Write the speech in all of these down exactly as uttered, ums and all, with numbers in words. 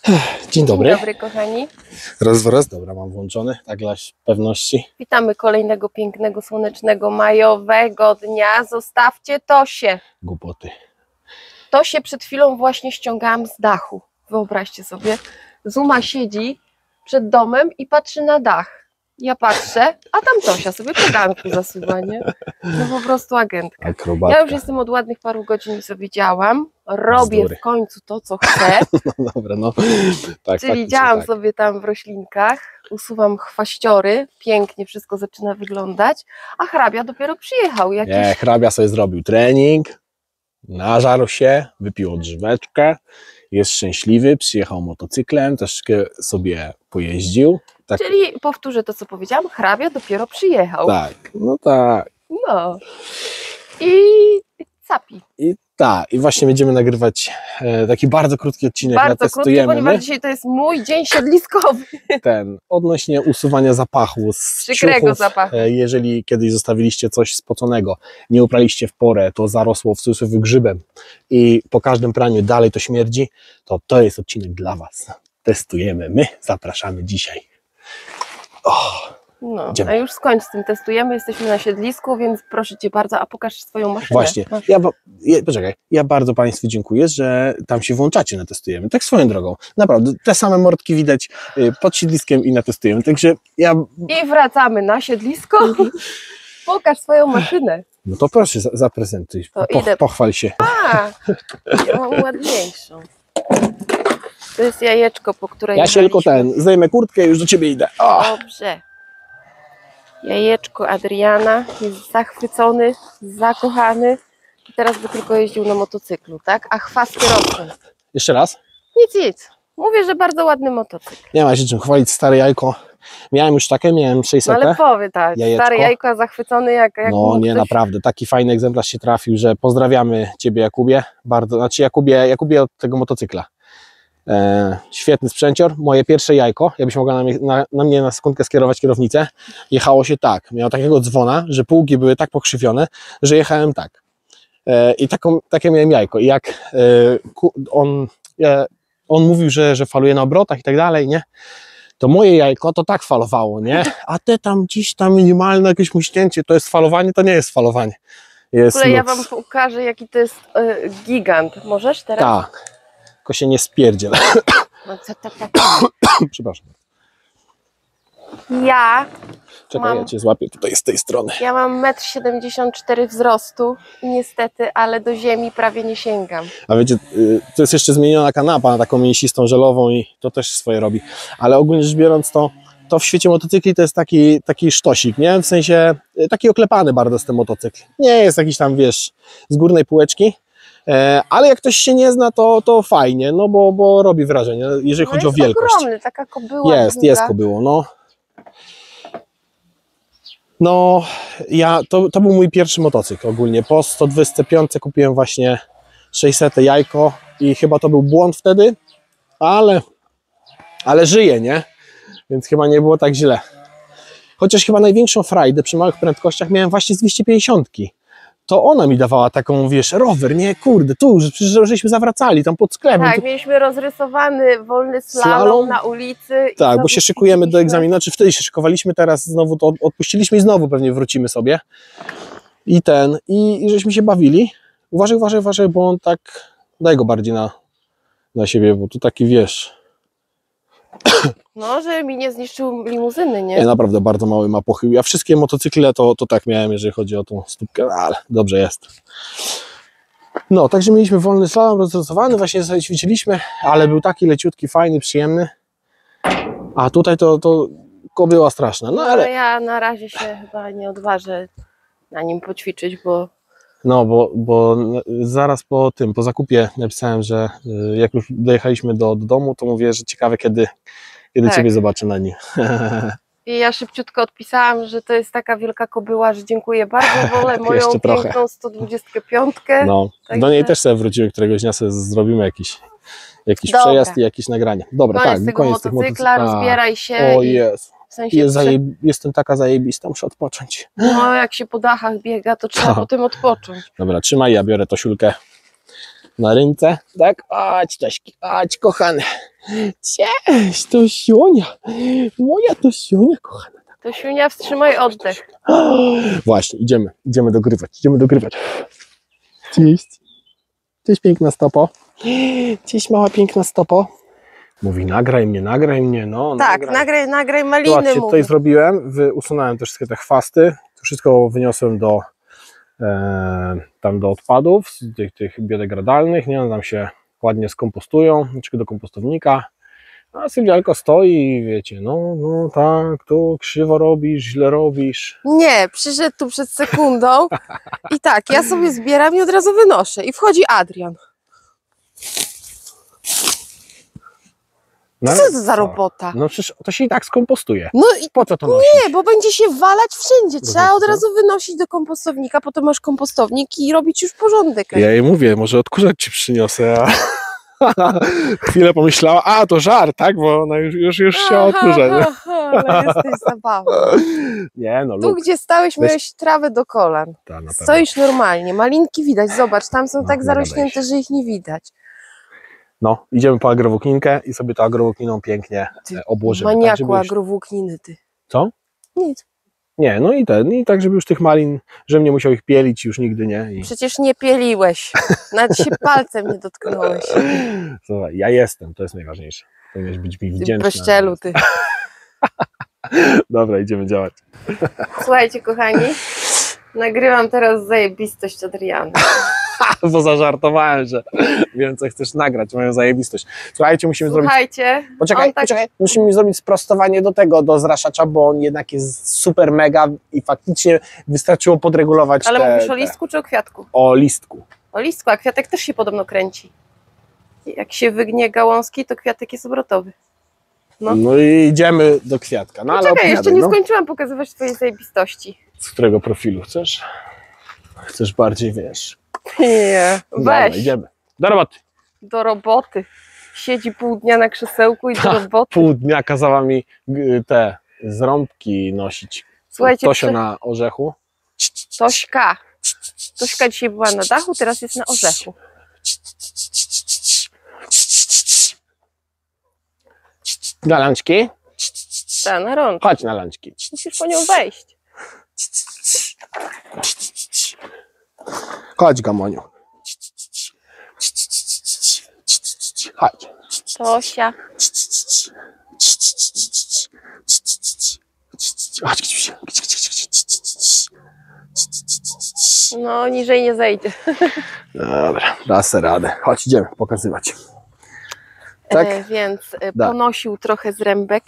Dzień dobry. Dzień dobry, kochani. Raz, dwa, raz. Dobra, mam włączony, tak dla pewności. Witamy kolejnego pięknego, słonecznego, majowego dnia. Zostawcie Tosię. Głupoty. Tosię przed chwilą właśnie ściągałam z dachu. Wyobraźcie sobie. Zuma siedzi przed domem i patrzy na dach. Ja patrzę, a tam Tosia sobie po ganku zasuwa, nie? No po prostu agentka. Akrobatka. Ja już jestem od ładnych paru godzin i sobie działam. Robię Bzdury. w końcu to, co chcę. No dobra, no. Tak, Czyli faktycznie działam tak. sobie tam w roślinkach, usuwam chwaściory, pięknie wszystko zaczyna wyglądać, a hrabia dopiero przyjechał. Jakiś... Nie, hrabia sobie zrobił trening, nażarł się, wypił odżyweczkę, jest szczęśliwy, przyjechał motocyklem, troszkę sobie pojeździł. Tak, Czyli powtórzę to, co powiedziałam, hrabia dopiero przyjechał. tak, no tak. No. I capi. I tak, i właśnie będziemy nagrywać e, taki bardzo krótki odcinek, Bardzo krótki, testujemy ponieważ my, dzisiaj to jest mój dzień siedliskowy. ten, odnośnie usuwania zapachu z Przykrego ciuchów. zapachu. E, jeżeli kiedyś zostawiliście coś spoconego, nie upraliście w porę, to zarosło w cudzysłowie grzybem i po każdym praniu dalej to śmierdzi, to to jest odcinek dla Was. Testujemy my, zapraszamy dzisiaj. Oh. No, Idziemy. a już skończ z tym, testujemy, jesteśmy na siedlisku, więc proszę Cię bardzo, a pokaż swoją maszynę. Właśnie, Masz. ja, ba- ja, poczekaj, ja bardzo Państwu dziękuję, że tam się włączacie na testujemy, tak swoją drogą, naprawdę, te same mordki widać y, pod siedliskiem i na testujemy, także ja, I wracamy na siedlisko. Pokaż swoją maszynę. no to proszę, za- zaprezentuj, To po, idę. pochwal się. A, ja mam ładniejszą. To jest jajeczko, po której Ja się tylko jechaliśmy. ten, zdejmę kurtkę i już do Ciebie idę. O! Dobrze. Jajeczko Adriana jest zachwycony, zakochany i teraz by tylko jeździł na motocyklu, tak? A chwasty rosną. Jeszcze raz, Nic, nic. Mówię, że bardzo ładny motocykl. nie ma się czym chwalić, stare jajko, miałem już takie, miałem No sześćset. ale powie tak, Jajeczko. stary jajko, a zachwycony jak, jak No mu nie, ktoś... naprawdę, taki fajny egzemplarz się trafił, że pozdrawiamy Ciebie, Jakubie, bardzo, znaczy Jakubie, Jakubie od tego motocykla. E, świetny sprzęcior, moje pierwsze jajko, jakbyś mogła na mnie na, na mnie na sekundkę skierować kierownicę, jechało się tak, miało takiego dzwona, że półki były tak pokrzywione, że jechałem tak. E, I taką, takie miałem jajko i jak e, ku, on, e, on mówił, że, że faluje na obrotach i tak dalej, nie? To moje jajko to tak falowało, nie? A te tam gdzieś tam minimalne jakieś muśnięcie, to jest falowanie, to nie jest falowanie. Jest W ogóle ja luz. wam pokażę, jaki to jest y, gigant. Możesz teraz? Tak, tylko się nie spierdziel. No, co, co, co? Przepraszam. Ja, Czekaj, Mam- ja Cię złapię tutaj z tej strony. ja mam metr siedemdziesiąt cztery wzrostu i niestety, ale do ziemi prawie nie sięgam. A wiecie, y, to jest jeszcze zmieniona kanapa na taką mięsistą, żelową i to też swoje robi. Ale ogólnie rzecz biorąc, to, to w świecie motocykli to jest taki, taki sztosik, nie? W sensie y, taki oklepany bardzo jest ten motocykl. Nie jest jakiś tam, wiesz, z górnej półeczki. E, ale jak ktoś się nie zna, to, to fajnie, no bo, bo robi wrażenie, jeżeli No chodzi o jest wielkość. ogromny, taka kobyła Jest, długa. jest kobyło, no. No, ja, to, to był mój pierwszy motocykl ogólnie. Po sto dwadzieścia pięć kupiłem właśnie sześćset jajko i chyba to był błąd wtedy, ale, ale żyję, nie? Więc chyba nie było tak źle. Chociaż chyba największą frajdę przy małych prędkościach miałem właśnie z dwieście pięćdziesiąt. To ona mi dawała taką, wiesz, rower, nie? Kurde, tu, że- przecież żeśmy zawracali tam pod sklepem. Tak, tu, mieliśmy rozrysowany wolny slalom, Slalom? na ulicy. i Tak, bo znowu się szykujemy do ćwiczyliśmy. egzaminu, znaczy wtedy się szykowaliśmy, teraz znowu to od- odpuściliśmy i znowu pewnie wrócimy sobie. I ten, i, i żeśmy się bawili. Uważaj, uważaj, uważaj, bo on tak, daj go bardziej na, na siebie, bo tu taki, wiesz, No, że mi nie zniszczył limuzyny, nie? nie, naprawdę bardzo mały ma pochył. Ja wszystkie motocykle to, to tak miałem, jeżeli chodzi o tą stópkę, ale dobrze jest. No, także mieliśmy wolny slalom rozrysowany, właśnie sobie ćwiczyliśmy, ale był taki leciutki, fajny, przyjemny. A tutaj to, to kobyła straszna, no No, ale... ja na razie się chyba nie odważę na nim poćwiczyć, bo No, bo, bo zaraz po tym, po zakupie napisałem, że y, jak już dojechaliśmy do, do domu, to mówię, że ciekawe, kiedy, kiedy Tak. Ciebie zobaczę na nim. i ja szybciutko odpisałam, że to jest taka wielka kobyła, że dziękuję bardzo, wolę moją Jeszcze trochę. piękną sto dwudziestkę pięć. No, Także- do niej też sobie wrócimy któregoś dnia, sobie zrobimy jakiś, jakiś Dobra. przejazd i jakieś nagranie. Dobra, Koniec tak, tego koniec tych motocykla, motocykli. rozbieraj się O i jest, w sensie jest prze- zajeb... jestem taka zajebista, muszę odpocząć. no, jak się po dachach biega, to trzeba Tak. potem odpocząć. Dobra, trzymaj, ja biorę to siulkę na ręce, tak? Chodź, Tośki, chodź, kochany. Cześć, to Sionia. Moja to Sionia, kochana. To Siunia, wstrzymaj oddech. Właśnie, idziemy, idziemy dogrywać, idziemy dogrywać. Cześć. Cześć, piękna stopo. Cześć, mała piękna stopo. Mówi, nagraj mnie, nagraj mnie, no. Tak, nagraj, nagraj, nagraj maliny. Zobaczcie, mówi. tutaj zrobiłem, wy, usunąłem te wszystkie te chwasty, to wszystko wyniosłem do e, tam do odpadów, tych, tych biodegradalnych, nie, one tam się ładnie skompostują, znaczy do kompostownika, a Sylwialka stoi i wiecie, no, no tak, to krzywo robisz, źle robisz. Nie, przyszedł tu przed sekundą i tak, ja sobie zbieram i od razu wynoszę i wchodzi Adrian. No, Co to za robota? No przecież to się i tak skompostuje. No i Po co to nosić? nie, bo będzie się walać wszędzie. Trzeba od Rozumiecie? razu wynosić do kompostownika, potem masz kompostownik i robić już porządek. Ja jej mówię, może odkurzać ci przyniosę, a chwilę pomyślała, a to żart, tak, bo ona już, już, już się odkurza, nie? Aha, ale jesteś zabawny. Nie, no Tu, luk. gdzie stałeś, Weź- miałeś trawę do kolan. Ta, na pewno. Stoisz normalnie, malinki widać, zobacz, tam są No, tak nie zarośnięte, gadaj. że ich nie widać. No, idziemy po agrowłókninkę i sobie to agrowłókniną pięknie Ty e, obłożymy. tak, Maniaku żeby już... agrowłókniny, ty. Co? Nic. Nie, no i ten, i tak, żeby już tych malin, żebym nie musiał ich pielić już nigdy, nie? I... Przecież nie pieliłeś. Nawet się palcem nie dotknąłeś. Słuchaj, ja jestem, to jest najważniejsze. Powinieneś być mi Ty wdzięczny. bezczelu, ty. Dobra, idziemy działać. Słuchajcie, kochani, nagrywam teraz zajebistość Adriana. Bo zażartowałem, że wiem, co chcesz nagrać, moją zajebistość. Słuchajcie, musimy zrobić... Słuchajcie, Poczekaj, on tak... poczekaj, musimy zrobić sprostowanie do tego, do zraszacza, bo on jednak jest super mega i faktycznie wystarczyło podregulować Ale te, mówisz o te- listku czy o kwiatku? o listku. O listku, a kwiatek też się podobno kręci. Jak się wygnie gałązki, to kwiatek jest obrotowy. No. No i idziemy do kwiatka. No ale Czekaj, opowiadaj, jeszcze nie no. skończyłam pokazywać twojej zajebistości. Z którego profilu chcesz? Chcesz bardziej, wiesz? Nie, Dobra, weź idziemy. Do roboty. do roboty. Siedzi pół dnia na krzesełku i do Ta, roboty. Pół dnia kazała mi y, te zrąbki nosić. Słuchajcie, Tosia przy- na orzechu. Tośka. Tośka dzisiaj była na dachu, teraz jest na orzechu. Na lunchki? Ta, na rączkę. Chodź na lunchki. Musisz po nią wejść. Chodź, Gamoniu. Chodź. Tosia. Chodź. No, niżej nie zejdzie. Dobra, da se radę. Chodź, idziemy pokazywać. Tak? E, więc e, Da. ponosił trochę zrębek.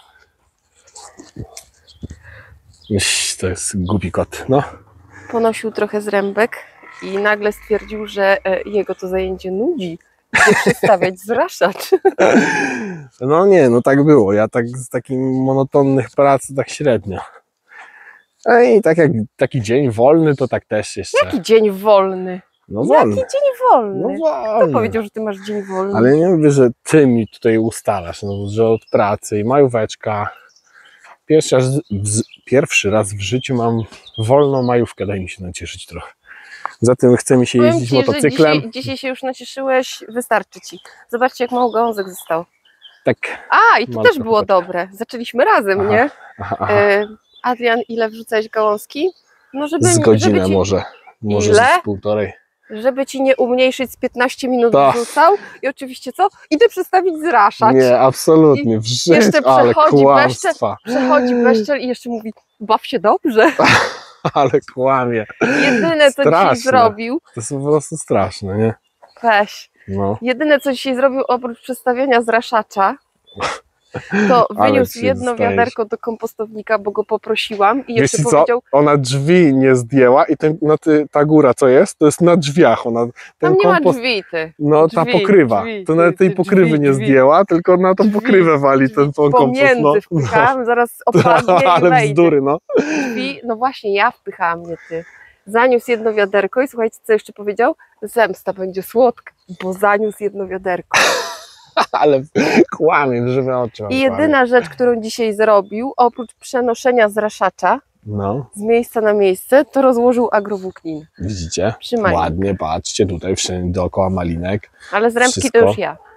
Iś, to jest głupi kot, no. Ponosił trochę zrębek i nagle stwierdził, że e, jego to zajęcie nudzi. Idzie przestawiać zraszacz. No nie, no tak było. Ja tak z takich monotonnych prac tak średnio. No i tak jak taki dzień wolny, to tak też jeszcze. Jaki dzień wolny? No wolny. Jaki dzień wolny? No Kto wolny. powiedział, że ty masz dzień wolny? Ale nie mówię, że ty mi tutaj ustalasz, no, że od pracy i majóweczka. Pierwszy raz, w, pierwszy raz w życiu mam wolną majówkę, daj mi się nacieszyć trochę. Zatem chce mi się Powiem jeździć ci, że motocyklem. Dzisiaj, dzisiaj się już nacieszyłeś, wystarczy ci. Zobaczcie, jak mało gałązek zostało. Tak. A, i tu Mam też trochę było tak. dobre. Zaczęliśmy razem, Aha, nie? Aha, aha. E, Adrian, ile wrzucałeś gałązki? No, żeby, Z godzinę żeby, ci, może. Może Ile? z półtorej. żeby ci nie umniejszyć z piętnaście minut To. wrzucał. I oczywiście co? Idę przestawić zraszać. Nie, absolutnie. W życiu, jeszcze ale przechodzi kłamstwa. Przechodzi bezczel i jeszcze mówi, baw się dobrze. Ale kłamie. Jedyne, co Straszne. dzisiaj zrobił, To jest po prostu straszne, nie? weź, No. jedyne, co dzisiaj zrobił oprócz przestawiania zraszacza, to Ale wyniósł ci jedno dostajesz. wiaderko do kompostownika, bo go poprosiłam i Wiesz jeszcze co? powiedział, Ona drzwi nie zdjęła i ten, no ty, ta góra co jest, to jest na drzwiach. Ona, ten tam nie ma kompost, drzwi, ty. no ta drzwi, pokrywa. drzwi, to ty, nawet tej ty, pokrywy drzwi, nie drzwi. zdjęła, tylko na tą Drzwi, pokrywę wali ten kompost. Pomiędzy No, wpychałam, zaraz opadnie i ale wejdzie. bzdury, no. Drzwi, no właśnie, ja wpychałam, nie ty. Zaniósł jedno wiaderko i słuchajcie, co jeszcze powiedział? Zemsta będzie słodka, bo zaniósł jedno wiaderko. Ale kłamie, w żywe oczy. I kłamie. jedyna rzecz, którą dzisiaj zrobił, oprócz przenoszenia zraszacza No, z miejsca na miejsce, to rozłożył agrowłóknin. widzicie? Przy malinie. Ładnie, patrzcie, tutaj wszędzie dookoła malinek. Ale z rębki to Wszystko. już ja.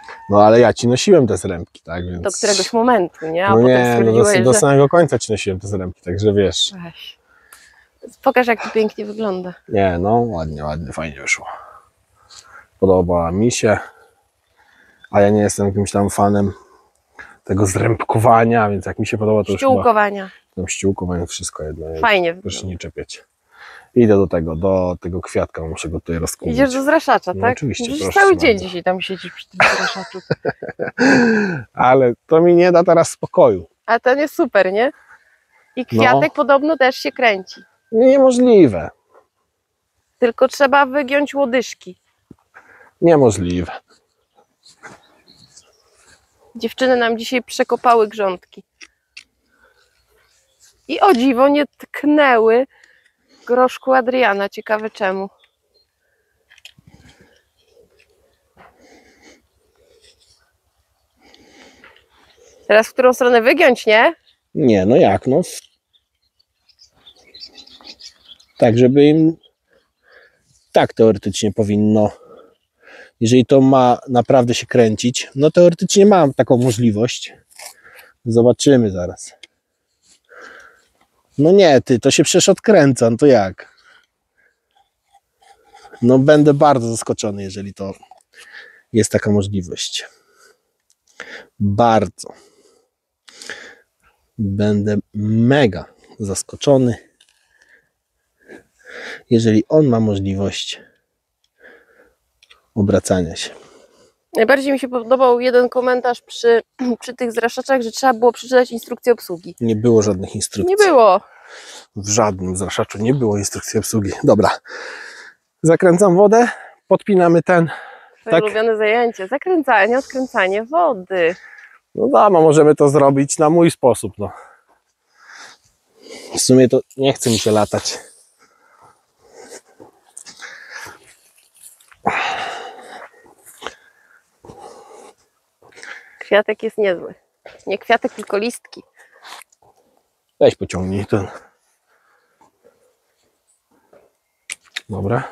No ale ja ci nosiłem te zrębki, tak? Więc... Do któregoś momentu, nie? A No potem nie, no stwierdziłeś, do, do że... samego końca ci nosiłem te zrębki, także wiesz. Weź. Pokaż, jak to pięknie wygląda. Nie, no ładnie, ładnie, fajnie wyszło. Podoba mi się, a ja nie jestem jakimś tam fanem tego zrębkowania, więc jak mi się podoba, to już chyba Ściółkowania. tam ściółkowanie, wszystko jedno. Fajnie Proszę wygląda. nie czepiać. Idę do tego, do tego kwiatka, muszę go tutaj rozkupić. Idziesz do zraszacza, No tak? oczywiście, Przecież proszę cały dzień bardzo. dzisiaj tam siedzisz przy tym zraszaczu. Ale to mi nie da teraz spokoju. A ten jest super, nie? I kwiatek podobno też się kręci. Niemożliwe. Tylko trzeba wygiąć łodyżki. Niemożliwe. Dziewczyny nam dzisiaj przekopały grządki. I o dziwo nie tknęły groszku Adriana. Ciekawe czemu. Teraz w którą stronę wygiąć, nie? Nie, no jak, no. Tak, żeby im tak teoretycznie powinno. Jeżeli to ma naprawdę się kręcić, no teoretycznie mam taką możliwość. Zobaczymy zaraz. No nie, ty, to się przecież odkręca, no to jak? No będę bardzo zaskoczony, jeżeli to jest taka możliwość. Bardzo. Będę mega zaskoczony, jeżeli on ma możliwość obracania się. Najbardziej mi się podobał jeden komentarz przy, przy tych zraszaczach, że trzeba było przeczytać instrukcję obsługi. Nie było żadnych instrukcji. Nie było. W żadnym zraszaczu nie było instrukcji obsługi. Dobra. Zakręcam wodę, podpinamy ten. Twoje Tak? ulubione zajęcie. Zakręcanie, odkręcanie wody. No dama, możemy to zrobić na mój sposób. No. W sumie to nie chce mi się latać. Kwiatek jest niezły. Nie kwiatek, tylko listki. Weź pociągnij ten. Dobra.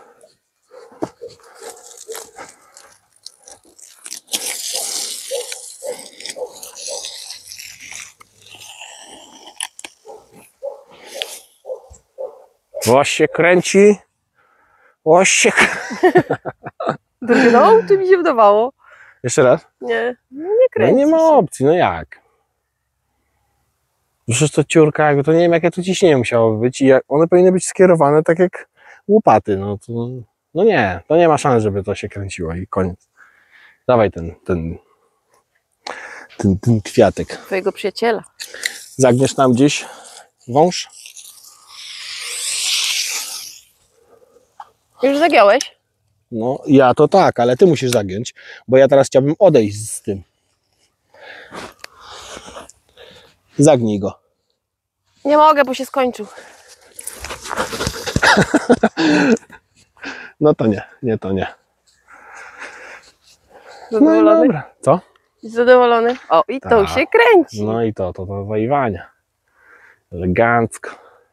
Łoś się kręci. Łoś się kręci. Drgnął, czy mi się wydawało? Jeszcze raz? Nie, no nie No kręci nie ma się. opcji, no jak? Przecież to ciurka, jakby to nie wiem jakie tu ciśnienie musiało być i jak one powinny być skierowane tak jak łopaty, no to, no nie, to nie ma szans, żeby to się kręciło i koniec. Dawaj ten, ten, ten, ten kwiatek. Twojego przyjaciela. Zagniesz nam gdzieś wąż? Już zagiąłeś? No ja to tak, ale ty musisz zagiąć, bo ja teraz chciałbym odejść z tym. Zagnij go. Nie mogę, bo się skończył. No to nie, nie to nie. No i Zadowolony? dobra. Co? Zadowolony? O, i to Tak. się kręci. No i to, to do wajwania. Elegancko.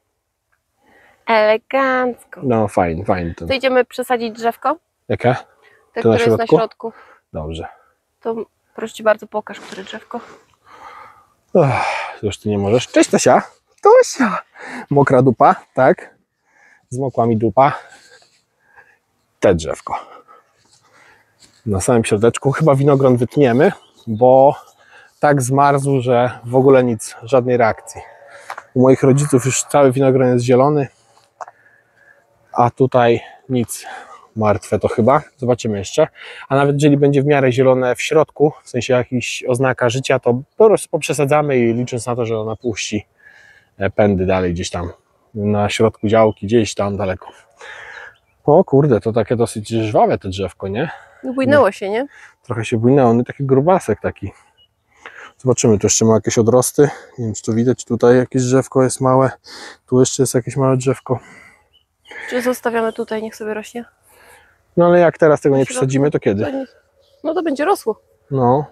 Elegancko. No fajnie, fajnie. Ten. To idziemy przesadzić drzewko? Jakie? Te, To na które jest na środku? środku. Dobrze. To proszę Cię bardzo, pokaż, które drzewko. Uff, już ty nie możesz. Cześć Tosia. Tosia. Mokra dupa, tak? Zmokła mi dupa. Te drzewko. Na samym środeczku. Chyba winogron wytniemy, bo tak zmarzł, że w ogóle nic, żadnej reakcji. U moich rodziców już cały winogron jest zielony, a tutaj nic. Martwe to chyba. Zobaczymy jeszcze. A nawet jeżeli będzie w miarę zielone w środku, w sensie jakiś oznaka życia, to po prostu poprzesadzamy i licząc na to, że ona puści pędy dalej gdzieś tam na środku działki, gdzieś tam daleko. O kurde, to takie dosyć żwawe te drzewko, nie? Bujnęło się, nie? Trochę się bujnęło, on taki grubasek taki. Zobaczymy, tu jeszcze ma jakieś odrosty. Nie wiem, czy tu widać, tutaj jakieś drzewko jest małe. Tu jeszcze jest jakieś małe drzewko. Czy zostawiamy tutaj, niech sobie rośnie? No ale jak teraz tego nie W środku? przesadzimy, to kiedy? To nie... No to będzie rosło. No.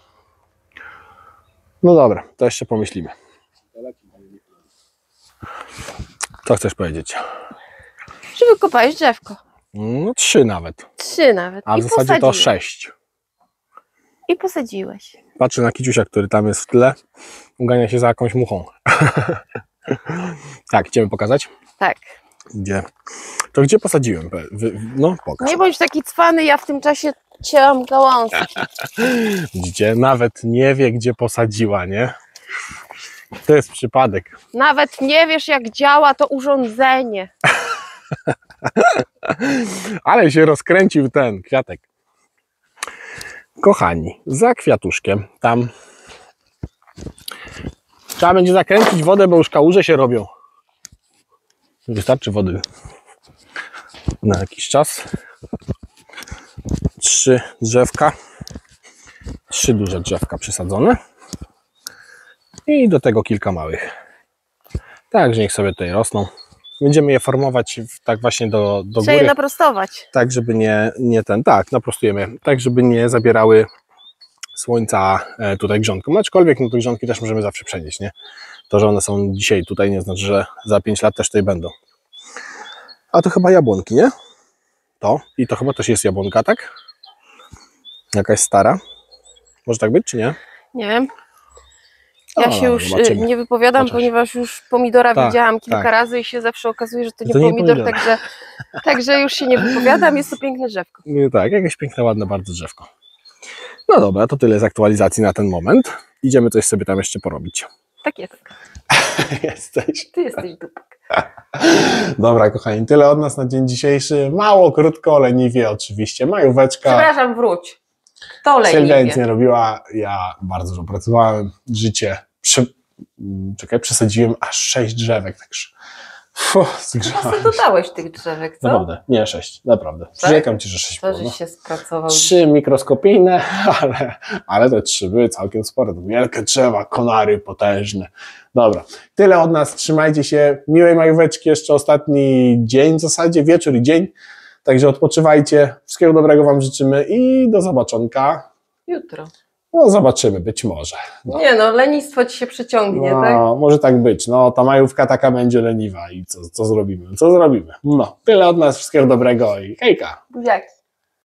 No dobra, to jeszcze pomyślimy. Co chcesz powiedzieć? Czy wykopałeś drzewko? No trzy nawet. Trzy nawet. A w I zasadzie to posadziłeś. sześć. I posadziłeś. Patrzę na kiciusia, który tam jest w tle. Ugania się za jakąś muchą. Tak, chcemy pokazać? Tak. Gdzie? To gdzie posadziłem? Wy- No, pokaż. Nie bądź taki cwany, ja w tym czasie cięłam gałązki. Widzicie? Nawet nie wie, gdzie posadziła, nie? To jest przypadek. Nawet nie wiesz, jak działa to urządzenie. Ale się rozkręcił ten kwiatek. Kochani, za kwiatuszkiem tam trzeba będzie zakręcić wodę, bo już kałuże się robią. Wystarczy wody na jakiś czas. Trzy drzewka. Trzy duże drzewka przysadzone. I do tego kilka małych. Także niech sobie tutaj rosną. Będziemy je formować tak właśnie do, do Trzeba je góry. naprostować. Tak, żeby nie, nie ten, tak, naprostujemy, tak, żeby nie zabierały słońca e, tutaj grządkom. Aczkolwiek no, te grządki też możemy zawsze przenieść, nie? To, że one są dzisiaj tutaj, nie znaczy, że za pięć lat też tutaj będą. A to chyba jabłonki, nie? To i to chyba też jest jabłonka, tak? Jakaś stara. Może tak być, czy nie? Nie wiem. Ja O, się już zobaczymy. nie wypowiadam, Chociaż. ponieważ już pomidora Tak, widziałam kilka tak. razy i się zawsze okazuje, że to nie To nie pomidor, pomidor. także, także już się nie wypowiadam. Jest to piękne drzewko. Nie, tak, jakieś piękne, ładne bardzo drzewko. No dobra, to tyle z aktualizacji na ten moment. Idziemy coś sobie tam jeszcze porobić. Tak jest. Jesteś. Ty jesteś dupek. Dobra, kochani, tyle od nas na dzień dzisiejszy. Mało, krótko, leniwie oczywiście. Majóweczka. Przepraszam, wróć. To Sylwia nic leniwie. nie robiła. Ja bardzo dużo pracowałem. Życie. Prze... Czekaj, przesadziłem aż sześć drzewek. Także. Fuh, Co zgrzałem. dodałeś tych drzewek, co? Naprawdę, nie sześć, naprawdę. Przyrzekam ci, że sześć To, było. żeś No. się spracował. Trzy mikroskopijne, ale, ale te trzy były całkiem spore. To wielkie drzewa, konary potężne. Dobra, tyle od nas. Trzymajcie się. Miłej majóweczki. Jeszcze ostatni dzień w zasadzie, wieczór i dzień. Także odpoczywajcie. Wszystkiego dobrego wam życzymy i do zobaczonka. Jutro. No zobaczymy, być może. No, Nie no, lenistwo ci się przyciągnie, tak? no może tak być. No ta majówka taka będzie leniwa i co, co zrobimy? Co zrobimy? No, tyle od nas. Wszystkiego dobrego i hejka. Buziaki.